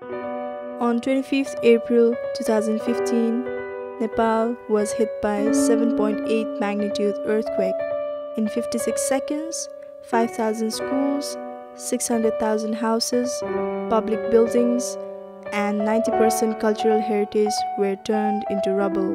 On 25th April 2015, Nepal was hit by 7.8 magnitude earthquake. In 56 seconds, 5,000 schools, 600,000 houses, public buildings, and 90% cultural heritage were turned into rubble.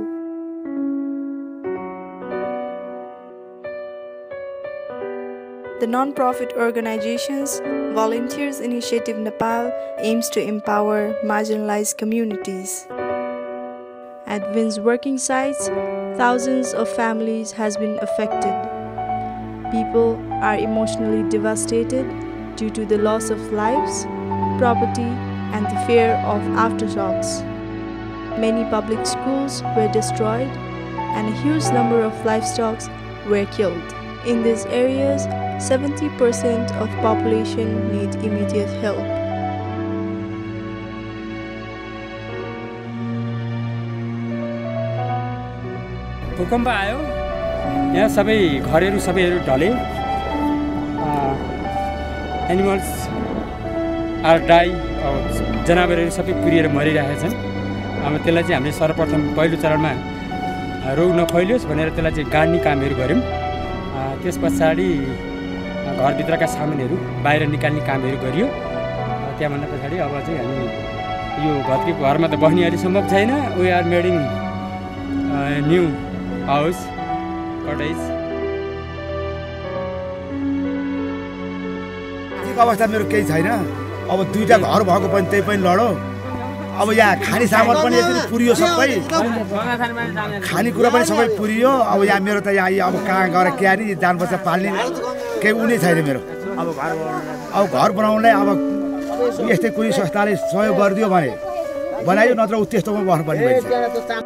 The non-profit organizations Volunteers Initiative Nepal aims to empower marginalized communities. At Vin's working sites, thousands of families has been affected. People are emotionally devastated due to the loss of lives, property, and the fear of aftershocks. Many public schools were destroyed and a huge number of livestock were killed. In these areas, 70% of population need immediate help. भूकम्प आयो यहाँ सबै घरहरू सबैहरू ढले animals are die जनावरहरू सबै पुरिएर मरिरहेका छन् अब त्यसलाई चाहिँ हामीले सर्वप्रथम पहिलो चरणमा रोग नफैलियोस् भनेर त्यसलाई चाहिँ गाड्ने कामहरू गर्यौं त्यसपछि घरभित्रका सामानहरू बाहिर निकाल्ने कामहरू गरियो त्यहाँभन्दा पछाडी अब चाहिँ हामी यो घरमा त बस्ने अलि सम्भव छैन we are making new house cottage आर्थिक अवस्था मेरो केही छैन अब दुईटा घर भएको पनि त्यही पनि लडो अब यहाँ खाने सामान पनि यति पुरियो सबै खानेकुरा पनि सबै पुरियो अब यहाँ मेरो त यहाँ अब कहाँ गएर क्यारी जान बच्चा पाल्ने केही उनी छैन मेरो अब घर बनाउनलाई अब यस्तै कुनै संस्थाले सहयोग गरिदियो भने बनाइयो नत्र त्यस्तोमा बस्नुपर्ने भइन्छ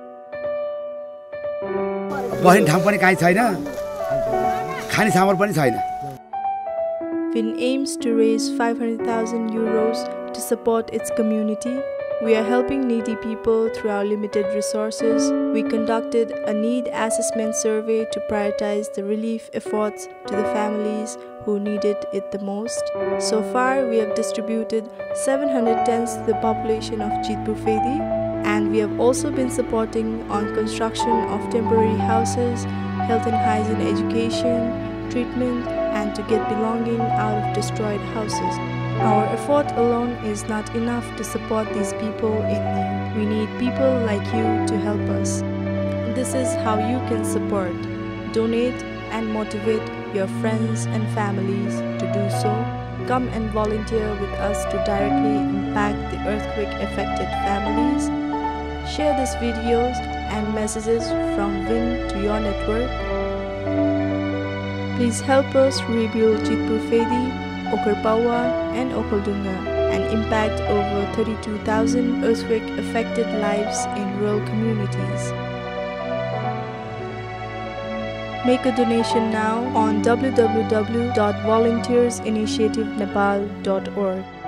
बस्ने ठाउँ पनि कहीँ छैन खाने सामान पनि छैन Vin aims to raise 500,000 euros to support its community. We are helping needy people through our limited resources. We conducted a need assessment survey to prioritize the relief efforts to the families who needed it the most. So far, we have distributed 700 tents to the population of Jitpur Phedi, and we have also been supporting on construction of temporary houses, health and hygiene education, treatment, and to get belonging out of destroyed houses. Our effort alone is not enough to support these people in need. We need people like you to help us. This is how you can support. Donate and motivate your friends and families to do so. Come and volunteer with us to directly impact the earthquake-affected families. Share these videos and messages from Vin to your network. Please help us rebuild Jitpur Phedi, Okarpawa and Okhaldunga and impact over 32,000 earthquake-affected lives in rural communities. Make a donation now on www.volunteersinitiativenepal.org.